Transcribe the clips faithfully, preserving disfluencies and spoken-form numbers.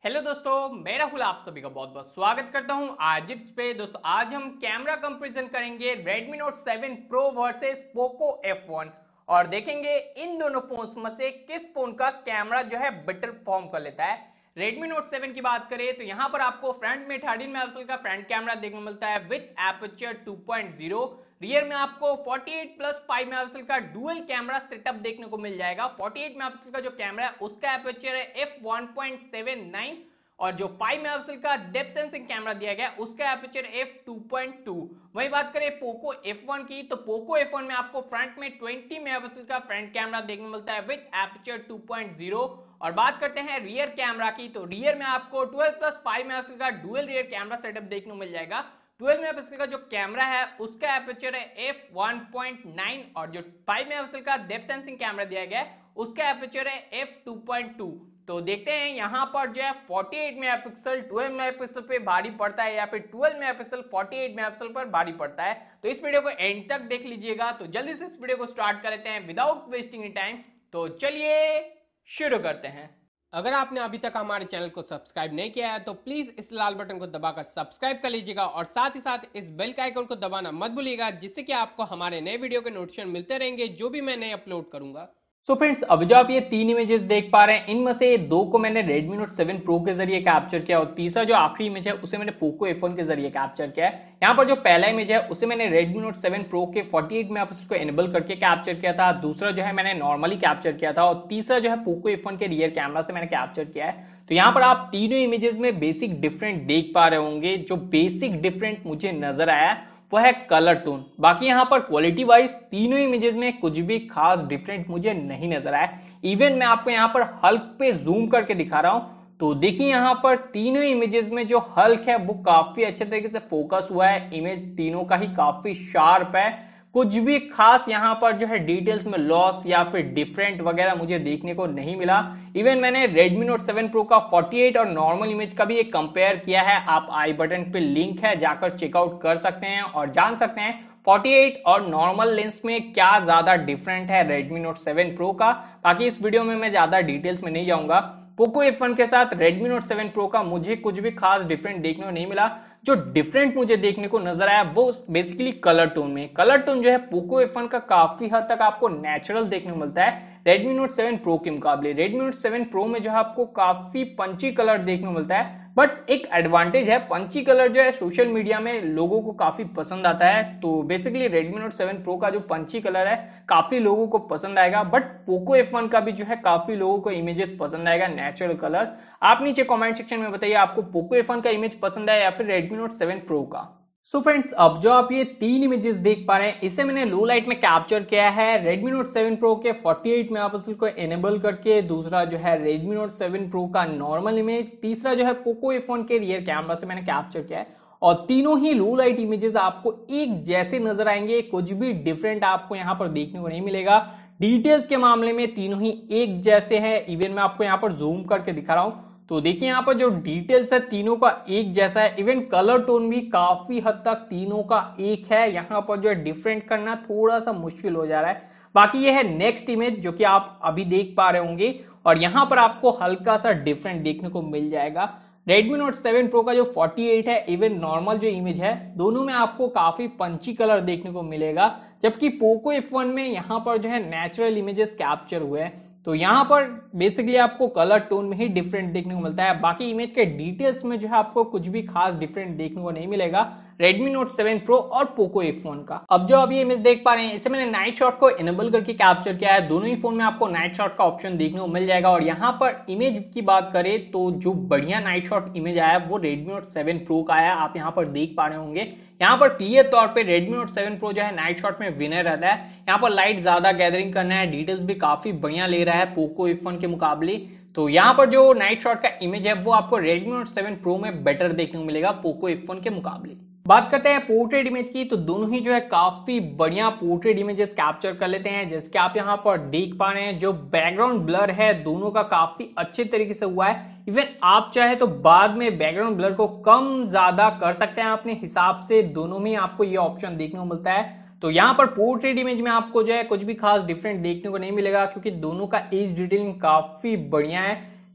Hello दोस्तों, मैं राहुल आप सभी का बहुत बहुत स्वागत करता हूं आज इस पे। दोस्तों आज हम कैमरा कंपैरिजन करेंगे Redmi Note seven Pro versus Poco F one और देखेंगे इन दोनों फोन्स में से किस फोन का कैमरा जो है बेटर परफॉर्म कर लेता है। Redmi Note सेवन की बात करें तो यहां पर आपको फ्रंट में थर्टीन मेगापिक्सल का फ्रंट कैमरा देखने को मिलता है with aperture two point zero. Rear में आपको अड़तालीस प्लस फाइव मेगापिक्सल का डुअल कैमरा सेटअप देखने को मिल जाएगा। अड़तालीस मेगापिक्सल का जो कैमरा है उसका एपर्चर है F one point seven nine और जो फाइव मेगापिक्सल का डेप्थ सेंसिंग कैमरा दिया गया उसका aperture F two point two. वही बात करें पोको एफ वन की तो पोको एफ वन में आपको फ्रंट में बीस मेगापिक्सल का फ्रंट कैमरा देखने को मिलता है with aperture two point zero. और बात करते हैं रियर कैमरा की तो रियर में आपको ट्वेल्व प्लस फाइव मेगापिक्सल का डुअल रियर कैमरा सेटअप देखने को मिल जाएगा। ट्वेल्व मेगापिक्सल का जो कैमरा है उसका एपर्चर है एफ वन पॉइंट नाइन और जो फाइव मेगापिक्सल का डेप्थ सेंसिंग कैमरा दिया गया है उसका एपर्चर है एफ टू पॉइंट टू। तो देखते हैं यहाँ पर जो है अड़तालीस मेगापिक्सल ट्वेल्व मेगापिक्सल पे भारी पड़ता है या फिर ट्वेल्व मेगापिक्सल अड़तालीस मेगापिक्सल पर भारी पड़ता है। तो इस वीडियो को एंड तक देख लीजिएगा। तो जल्दी से इस वीडियो को स्टार्ट कर लेते हैं विदाउट वेस्टिंग एनी टाइम। तो चलिए शुरू करते हैं। अगर आपने अभी तक हमारे चैनल को सब्सक्राइब नहीं किया है तो प्लीज इस लाल बटन को दबाकर सब्सक्राइब कर लीजिएगा और साथ ही साथ इस बेल का आइकन को दबाना मत भूलिएगा, जिससे कि आपको हमारे नए वीडियो के नोटिफिकेशन मिलते रहेंगे जो भी मैं नए अपलोड करूंगा। सो so फ्रेंड्स, अब जो आप ये तीन इमेजेस देख पा रहे हैं इनमें से दो को मैंने Redmi Note सेवन Pro के जरिए कैप्चर किया और तीसरा जो आखिरी इमेज है उसे मैंने Poco एफ वन के जरिए कैप्चर किया है। यहाँ पर जो पहला इमेज है उसे मैंने Redmi Note सेवन Pro के अड़तालीस मेगापिक्सल को एनेबल करके कैप्चर किया था, दूसरा जो है मैंने नॉर्मली कैप्चर किया था और तीसरा जो है Poco एफ वन के रियर कैमरा से मैंने कैप्चर किया है। तो यहाँ पर आप तीनों इमेजेस में बेसिक डिफरेंट देख पा रहे होंगे। जो बेसिक डिफरेंट मुझे नजर आया वो है कलर टोन। बाकी यहाँ पर क्वालिटी वाइज तीनों इमेजेस में कुछ भी खास डिफरेंट मुझे नहीं नजर आया। इवन मैं आपको यहाँ पर हल्क पे जूम करके दिखा रहा हूँ तो देखिए यहाँ पर तीनों इमेजेस में जो हल्क है वो काफी अच्छे तरीके से फोकस हुआ है। इमेज तीनों का ही काफी शार्प है, कुछ भी खास यहाँ पर जो है डिटेल्स में लॉस या फिर डिफरेंट वगैरह मुझे देखने को नहीं मिला। इवन मैंने Redmi Note सेवन Pro का अड़तालीस और नॉर्मल इमेज का भी एक कंपेयर किया है। आप आई बटन पे लिंक है, जाकर चेकआउट कर सकते हैं और जान सकते हैं अड़तालीस और नॉर्मल लेंस में क्या ज्यादा डिफरेंट है Redmi Note सेवन Pro का। बाकी इस वीडियो में मैं ज्यादा डिटेल्स में नहीं जाऊंगा। Poco एफ वन के साथ Redmi Note सेवन Pro का मुझे कुछ भी खास डिफरेंट देखने को नहीं मिला। जो डिफरेंट मुझे देखने को नजर आया वो बेसिकली कलर टोन में। कलर टोन जो है Poco एफ वन का काफी हद तक आपको नेचुरल देखने को मिलता है Redmi Note सेवन Pro के मुकाबले। Redmi Note सेवन Pro में जो है आपको काफी पंची कलर देखने को मिलता है, बट एक एडवांटेज है, पंची कलर जो है सोशल मीडिया में लोगों को काफी पसंद आता है। तो basically Redmi Note seven Pro का जो पंची कलर है काफी लोगों को पसंद आएगा, बट Poco एफ वन का भी जो है काफी लोगों को इमेजेस पसंद आएगा नेचुरल कलर। आप नीचे कमेंट सेक्शन में बताइए आपको Poco एफ वन का इमेज पसंद है या फिर Redmi Note सेवन Pro का। सो so फ्रेंड्स, अब जो आप ये तीन इमेजेस देख पा रहे हैं इसे मैंने लो लाइट में कैप्चर किया है Redmi Note सेवन Pro के अड़तालीस मेगापिक्सल को एनेबल करके, दूसरा जो है Redmi Note सेवन Pro का नॉर्मल इमेज, तीसरा जो है Poco एफ वन के रियर कैमरा से मैंने कैप्चर किया है। और तीनों ही लो लाइट इमेजेस आपको एक जैसे नजर आएंगे, कुछ भी डिफरेंट आपको यहाँ पर देखने को नहीं मिलेगा। डिटेल्स के मामले में तीनों ही एक जैसे हैं। इवन मैं आपको यहाँ पर जूम करके दिखा रहा हूँ तो देखिए यहाँ पर जो डिटेल्स है तीनों का एक जैसा है। इवन कलर टोन भी काफी हद तक तीनों का एक है। यहाँ पर जो है डिफरेंट करना थोड़ा सा मुश्किल हो जा रहा है। बाकी ये है नेक्स्ट इमेज जो कि आप अभी देख पा रहे होंगे और यहाँ पर आपको हल्का सा डिफरेंट देखने को मिल जाएगा। Redmi Note सेवन Pro का जो अड़तालीस है, इवन नॉर्मल जो इमेज है, दोनों में आपको काफी पंची कलर देखने को मिलेगा, जबकि Poco एफ वन में यहाँ पर जो है नेचुरल इमेजेस कैप्चर हुए हैं। तो यहाँ पर बेसिकली आपको कलर टोन में ही डिफरेंट देखने को मिलता है। बाकी इमेज के डिटेल्स में जो है आपको कुछ भी खास डिफरेंट देखने को नहीं मिलेगा Redmi Note सेवन Pro और Poco एफ वन का। अब जो अभी इमेज देख पा रहे हैं इसे मैंने नाइट शॉट को इनेबल करके कैप्चर किया है। दोनों ही फोन में आपको नाइट शॉट का ऑप्शन देखने को मिल जाएगा। और यहाँ पर इमेज की बात करें तो जो बढ़िया नाइट शॉट इमेज आया वो Redmi Note सेवन Pro का आया, आप यहाँ पर देख पा रहे होंगे। यहाँ पर क्लियर तौर पे Redmi Note सेवन Pro जो है नाइट शॉट में विनर रहता है। यहाँ पर लाइट ज्यादा गैदरिंग करना है, डिटेल्स भी काफी बढ़िया ले रहा है Poco एफ वन के मुकाबले। तो यहाँ पर जो नाइट शॉट का इमेज है वो आपको Redmi Note सेवन Pro में बेटर देखने को मिलेगा Poco एफ वन के मुकाबले। बात करते हैं पोर्ट्रेट इमेज की तो दोनों ही जो है काफी बढ़िया पोर्ट्रेट इमेजेस कैप्चर कर लेते हैं। जैसे कि आप यहाँ पर देख पा रहे हैं जो बैकग्राउंड ब्लर है दोनों का काफी अच्छे तरीके से हुआ है। इवन आप चाहे तो बाद में बैकग्राउंड ब्लर को कम ज्यादा कर सकते हैं अपने हिसाब से, दोनों में आपको ये ऑप्शन देखने को मिलता है। तो यहाँ पर पोर्ट्रेट इमेज में आपको जो है कुछ भी खास डिफरेंट देखने को नहीं मिलेगा क्योंकि दोनों का एज डिटेलिंग काफी बढ़िया है।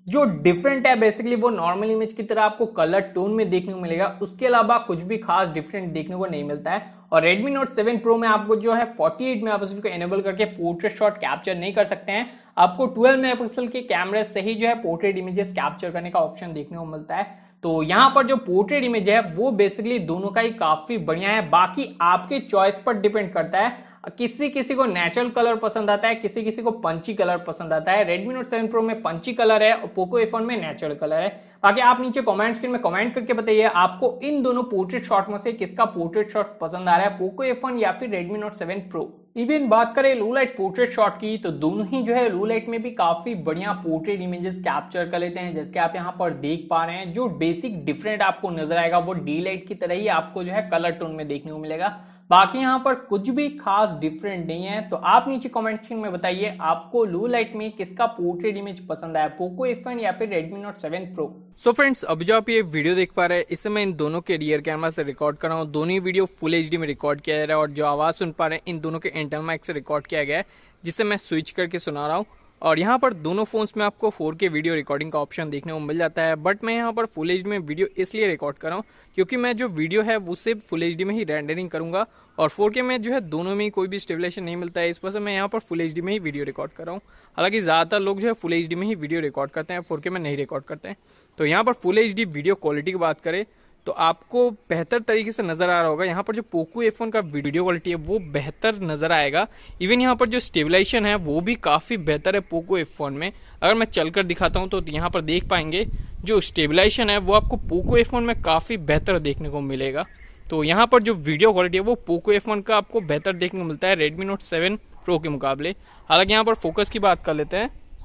जो डिफरेंट है बेसिकली वो नॉर्मल इमेज की तरह आपको कलर टोन में देखने को मिलेगा, उसके अलावा कुछ भी खास डिफरेंट देखने को नहीं मिलता है। और Redmi Note सेवन Pro में आपको जो है अड़तालीस मेगापिक्सल को एनेबल करके पोर्ट्रेट शॉट कैप्चर नहीं कर सकते हैं, आपको बारह मेगापिक्सल के कैमरे से ही जो है पोर्ट्रेट इमेजेस कैप्चर करने का ऑप्शन देखने को मिलता है। तो यहाँ पर जो पोर्ट्रेट इमेज है वो बेसिकली दोनों का ही काफी बढ़िया है, बाकी आपके चॉइस पर डिपेंड करता है। किसी किसी को नेचुरल कलर पसंद आता है, किसी किसी को पंची कलर पसंद आता है। Redmi Note सेवन Pro में पंची कलर है और Poco एफ वन में नेचुरल कलर है। बाकी आप नीचे कमेंट स्क्रीन में कमेंट करके बताइए आपको इन दोनों पोर्ट्रेट शॉट में से किसका पोर्ट्रेट शॉट पसंद आ रहा है, Poco एफ वन या फिर Redmi Note seven Pro। Even बात करें लो लाइट पोर्ट्रेट शॉट की तो दोनों ही जो है लो लाइट में भी काफी बढ़िया पोर्ट्रेट इमेजेस कैप्चर कर लेते हैं, जैसे आप यहाँ पर देख पा रहे हैं। जो बेसिक डिफरेंट आपको नजर आएगा वो डी लाइट की तरह ही आपको जो है कलर टोन में देखने को मिलेगा, बाकी यहाँ पर कुछ भी खास डिफरेंट नहीं है। तो आप नीचे कमेंट सेक्शन में बताइए आपको लो लाइट में किसका पोर्ट्रेट इमेज पसंद आया, Poco एफ वन या फिर Redmi Note seven Pro। So friends, अभी जो आप ये वीडियो देख पा रहे हैं इसे मैं इन दोनों के रियर कैमरा से रिकॉर्ड कर रहा हूँ। दोनों ही वीडियो फुल एचडी में रिकॉर्ड किया जा रहा है और जो आवाज सुन पा रहे हैं इन दोनों के इंटरनल माइक से रिकॉर्ड किया गया है, जिसे मैं स्विच करके सुना रहा हूँ। और यहाँ पर दोनों फोन्स में आपको फोर के वीडियो रिकॉर्डिंग का ऑप्शन देखने को मिल जाता है, बट मैं यहाँ पर फुल एचडी में वीडियो इसलिए रिकॉर्ड कर रहा हूँ क्योंकि मैं जो वीडियो है वो सिर्फ फुल एचडी में ही रेंडरिंग करूंगा और फोर के में जो है दोनों में ही कोई भी स्टेबलाइजेशन नहीं मिलता है, इस वजह से मैं यहाँ पर फुल एचडी में ही वीडियो रिकॉर्ड कर रहा हूँ। हालांकि ज्यादातर लोग जो है फुल एचडी में ही वीडियो रिकॉर्ड करते हैं, फोर के में नहीं रिकॉर्ड करते हैं। तो यहाँ पर फुल एचडी वीडियो क्वालिटी की बात करें तो आपको बेहतर तरीके से नजर आ रहा होगा। यहाँ पर जो Poco एफ वन का वीडियो क्वालिटी है वो बेहतर नजर आएगा। इवन यहाँ पर जो स्टेबलाइजेशन है वो भी काफी बेहतर है Poco एफ वन में। अगर मैं चलकर दिखाता हूँ तो यहाँ पर देख पाएंगे जो स्टेबलाइजेशन है वो आपको Poco एफ वन में काफी बेहतर देखने को मिलेगा। तो यहाँ पर जो वीडियो क्वालिटी है वो Poco एफ वन का आपको बेहतर देखने को मिलता है Redmi Note सेवन Pro के मुकाबले। हालांकि यहाँ पर फोकस की बात कर लेते हैं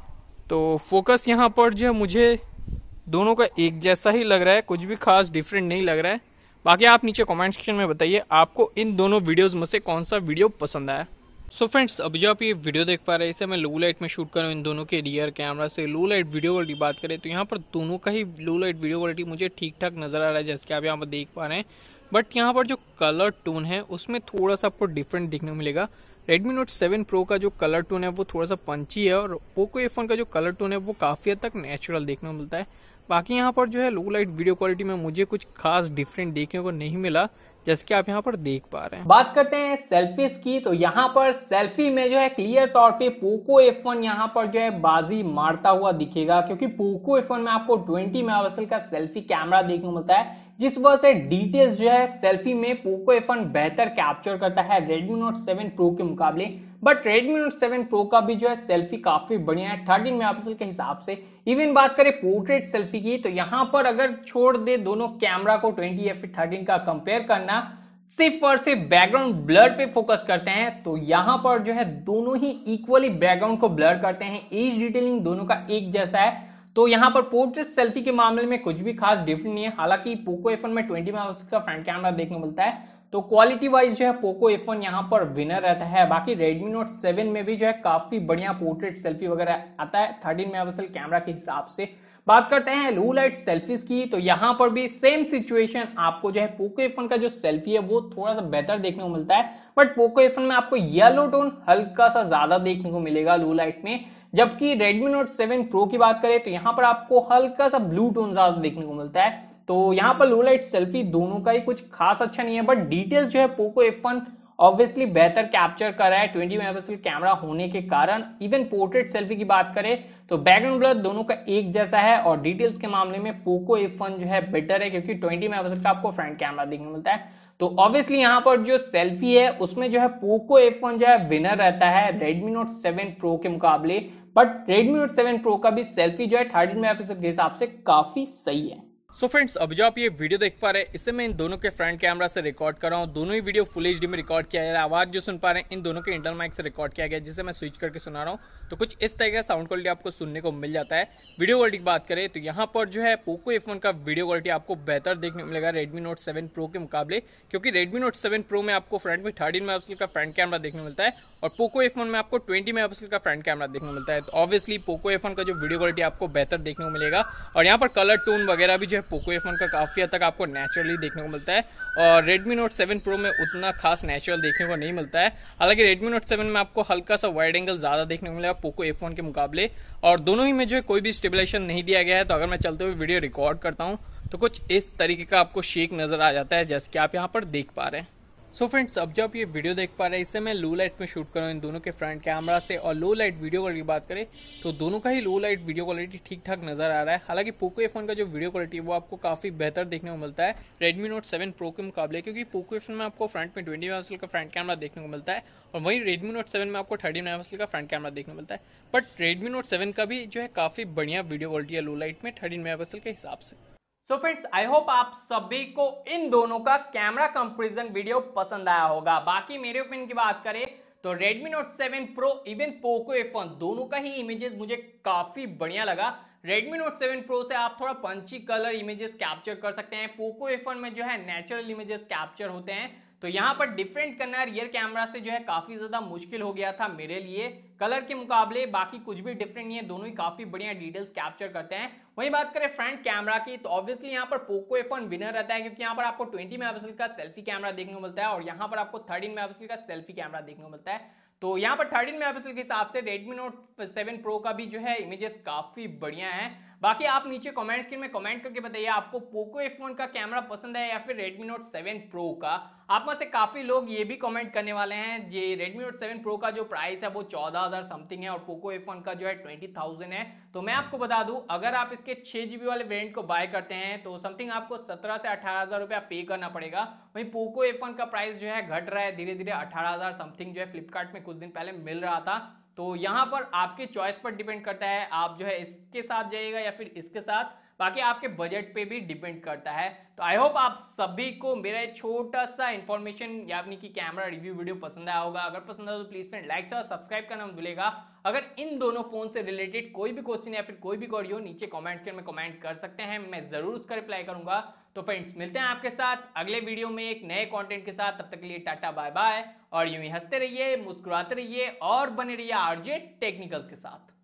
तो फोकस यहाँ पर जो मुझे दोनों का एक जैसा ही लग रहा है, कुछ भी खास डिफरेंट नहीं लग रहा है। बाकी आप नीचे कमेंट सेक्शन में बताइए आपको इन दोनों वीडियोस में से कौन सा वीडियो पसंद आया। सो फ्रेंड्स, अभी जो आप ये वीडियो देख पा रहे हैं इसे मैं लो लाइट में शूट कर रहा हूँ इन दोनों के रियर कैमरा से। लो लाइट वीडियो क्वालिटी बात करें तो यहाँ पर दोनों का ही लो लाइट वीडियो क्वालिटी मुझे ठीक ठाक नजर आ रहा है, जैसे कि आप यहाँ पर देख पा रहे हैं। बट यहाँ पर जो कलर टोन है उसमें थोड़ा सा आपको डिफरेंट देखने को मिलेगा। Redmi Note सेवन Pro का जो कलर टोन है वो थोड़ा सा पंची है और Poco एफ वन का जो कलर टोन है वो काफी हद तक नेचुरल देखने को मिलता है। बाकी यहाँ पर जो है लो लाइट वीडियो क्वालिटी में मुझे कुछ खास डिफरेंट देखने को नहीं मिला, जैसे कि आप यहाँ पर देख पा रहे हैं। बात करते हैं सेल्फीज की तो यहाँ पर सेल्फी में जो है क्लियर तौर पे Poco एफ वन यहाँ पर जो है बाजी मारता हुआ दिखेगा, क्योंकि Poco एफ वन में आपको बीस मेगापिक्सल का सेल्फी कैमरा देखने को मिलता है, जिस वजह से डिटेल्स जो है सेल्फी में Poco एफ वन बेहतर कैप्चर करता है Redmi Note सेवन Pro के मुकाबले। But Redmi Note seven Pro का भी जो है सेल्फी काफी बढ़िया है तेरह मेगापिक्सल के हिसाब से। इवन बात करें पोर्ट्रेट सेल्फी की तो यहाँ पर अगर छोड़ दे दोनों कैमरा को बीस या फिर तेरह का कंपेयर करना, सिर्फ और सिर्फ बैकग्राउंड ब्लर पे फोकस करते हैं तो यहाँ पर जो है दोनों ही इक्वली बैकग्राउंड को ब्लर करते हैं। एज डिटेलिंग दोनों का एक जैसा है, तो यहाँ पर पोर्ट्रेट सेल्फी के मामले में कुछ भी खास डिफरेंट नहीं है। हालांकि Poco एफ वन में बीस मेगापिक्सल का फ्रंट कैमरा देखने को मिलता है, तो क्वालिटी वाइज जो है Poco एफ वन यहाँ पर विनर रहता है। बाकी Redmi Note सेवन में भी जो है काफी बढ़िया पोर्ट्रेट सेल्फी वगैरह आता है तेरह मेगापिक्सल कैमरा के हिसाब से। बात करते हैं लो लाइट सेल्फीज की तो यहाँ पर भी सेम सिचुएशन, आपको जो है Poco एफ वन का जो सेल्फी है वो थोड़ा सा बेहतर देखने को मिलता है, बट Poco एफ वन में आपको येलो टोन हल्का सा ज्यादा देखने को मिलेगा लो लाइट में। जबकि Redmi Note सेवन Pro की बात करें तो यहाँ पर आपको हल्का सा ब्लू टोन ज्यादा देखने को मिलता है। तो यहाँ पर लो लाइट सेल्फी दोनों का ही कुछ खास अच्छा नहीं है, बट डिटेल्स जो है Poco एफ वन ऑब्वियसली बेहतर कैप्चर कर रहा है बीस मेगापिक्सल कैमरा होने के कारण। इवन पोर्ट्रेट सेल्फी की बात करें तो बैकग्राउंड ब्लर दोनों का एक जैसा है और डिटेल्स के मामले में Poco एफ वन जो है बेटर है, क्योंकि बीस मेगापिक्सल का आपको फ्रंट कैमरा देखने को मिलता है। तो ऑब्वियसली यहाँ पर जो सेल्फी है उसमें जो है Poco एफ वन जो है विनर रहता है Redmi Note सेवन Pro के मुकाबले। But Redmi Note seven Pro का भी सेल्फी जो है तेरह मेगापिक्सल के हिसाब से काफी सही है। सो फ्रेंड्स, अब जो आप ये वीडियो देख पा रहे हैं इससे मैं इन दोनों के फ्रंट कैमरा से रिकॉर्ड कर रहा हूँ। दोनों ही वीडियो फुल एचडी में रिकॉर्ड किया जा रहा है। आवाज जो सुन पा रहे हैं इन दोनों के इंटरनल माइक से रिकॉर्ड किया गया, जिसे मैं स्विच करके सुना रहा हूँ। तो कुछ इस तरह का साउंड क्वालिटी आपको सुनने को मिल जाता है। वीडियो क्वालिटी की बात करें तो यहाँ पर जो है Poco एफ वन का वीडियो क्वालिटी आपको बेहतर देखने को मिलेगा Redmi Note सेवन Pro के मुकाबले, क्योंकि Redmi Note सेवन Pro में आपको फ्रंट में तेरह मेगापिक्सल का फ्रंट कैमरा देखने को मिलता है और Poco एफ वन में आपको बीस मेगापिक्सल का फ्रंट कैमरा देखने को मिलता है। तो ऑब्वियसली Poco एफ वन का जो वीडियो क्वालिटी आपको बेहतर देखने को मिलेगा। और यहाँ पर कलर टोन वगैरह भी जो है है पोको एफ वन का काफ़ी हद तक आपको नेचुरली देखने को मिलता है और Redmi Note सेवन Pro में उतना खास नेचुरल देखने को नहीं मिलता है। हालांकि Redmi Note सेवन में आपको हल्का सा वाइड एंगल ज़्यादा देखने को मिलेगा पोको एफ वन के मुकाबले, और दोनों ही में जो है कोई भी स्टेबलाइजेशन नहीं दिया गया है। तो अगर मैं चलते हुए वीडियो रिकॉर्ड करता हूँ तो कुछ इस तरीके का आपको शेक नज़र आ जाता है, जैसे कि आप यहाँ पर देख पा रहे हैं। सो so फ्रेंड्स, अब जो आप ये वीडियो देख पा रहे हैं इससे मैं लो लाइट में शूट कर रहा हूँ इन दोनों के फ्रंट कैमरा से, और लो लाइट वीडियो क्वालिटी की बात करें तो दोनों का ही लो लाइट वीडियो क्वालिटी ठीक ठाक नजर आ रहा है। हालांकि पोको एफ वन का जो वीडियो क्वालिटी है वो आपको काफी बेहतर देखने को मिलता है Redmi Note सेवन Pro के मुकाबले, क्योंकि पोको एफ वन में आपको फ्रंट में ट्वेंटी मेगापिक्सल का फ्रंट कैमरा देखने को मिलता है और वहीं Redmi Note सेवन में आपको थर्टी मेगापिक्सल का फ्रंट कैमरा देखने को मिलता है। बट Redmi Note सेवन का भी जो है काफी बढ़िया वीडियो क्वालिटी है लो लाइट में थर्टीन मेगापिक्सल के हिसाब से। सो फ्रेंड्स, आई होप आप सभी को इन दोनों का कैमरा कंपैरिजन वीडियो पसंद आया होगा। बाकी मेरे ओपिनियन की बात करें तो Redmi Note seven Pro even Poco F one दोनों का ही इमेजेस मुझे काफी बढ़िया लगा। Redmi Note सेवन Pro से आप थोड़ा पंची कलर इमेजेस कैप्चर कर सकते हैं, पोको एफ वन में जो है नेचुरल इमेजेस कैप्चर होते हैं। तो यहाँ पर डिफरेंट करना रियर कैमरा से जो है काफी ज्यादा मुश्किल हो गया था मेरे लिए कलर के मुकाबले। बाकी कुछ भी डिफरेंट नहीं है, दोनों ही काफी बढ़िया डिटेल्स कैप्चर करते हैं। वहीं बात करें फ्रंट कैमरा की तो ऑब्वियसली यहाँ पर पोको एफ वन विनर रहता है, क्योंकि यहाँ पर आपको ट्वेंटी मेगापिक्सल का सेल्फी कैमरा देखने को मिलता है और यहाँ पर आपको थर्टीन मेगापिक्सल का सेल्फी कैमरा देखने को मिलता है। तो यहाँ पर थर्टीन मेगापिक्सल के हिसाब से Redmi Note सेवन Pro का भी जो है इमेजेस काफी बढ़िया है। बाकी आप नीचे कमेंट स्क्रीन में कमेंट करके बताइए आपको पोको एफ वन का कैमरा पसंद है या फिर Redmi Note सेवन Pro का। आप में से काफी लोग ये भी कमेंट करने वाले हैं जे Redmi Note सेवन Pro का जो प्राइस है वो चौदह हजार समथिंग है और पोको एफ वन का जो है ट्वेंटी थाउजेंड है। तो मैं आपको बता दूं, अगर आप इसके छह जीबी वाले वेरिएंट को बाय करते हैं तो समथिंग आपको सत्रह से अठारह हजार रुपया पे करना पड़ेगा। वहीं पोको एफ वन का प्राइस जो है घट रहा है धीरे धीरे, अठारह हजार समथिंग जो है फ्लिपकार्ट में कुछ दिन पहले मिल रहा था। तो यहाँ पर आपके चॉइस पर डिपेंड करता है, आप जो है इसके साथ जाइएगा या फिर इसके साथ, बाकी आपके बजट पे भी डिपेंड करता है। तो आई होप आप सभी को मेरा छोटा सा इन्फॉर्मेशन यानी कि कैमरा रिव्यू वीडियो पसंद आया होगा। अगर पसंद आया तो प्लीज फ्रेंड लाइक और सब्सक्राइब करना मत भूलिएगा। अगर इन दोनों फोन से रिलेटेड कोई भी क्वेश्चन या फिर कोई भी क्वेरी हो नीचे कमेंट सेक्शन में कमेंट कर सकते हैं, मैं जरूर उसका रिप्लाई करूंगा। तो फ्रेंड्स, मिलते हैं आपके साथ अगले वीडियो में एक नए कंटेंट के साथ। तब तक के लिए टाटा बाय बाय, और यूं ही हंसते रहिए, मुस्कुराते रहिए और बने रहिए आरजे टेक्निकल्स के साथ।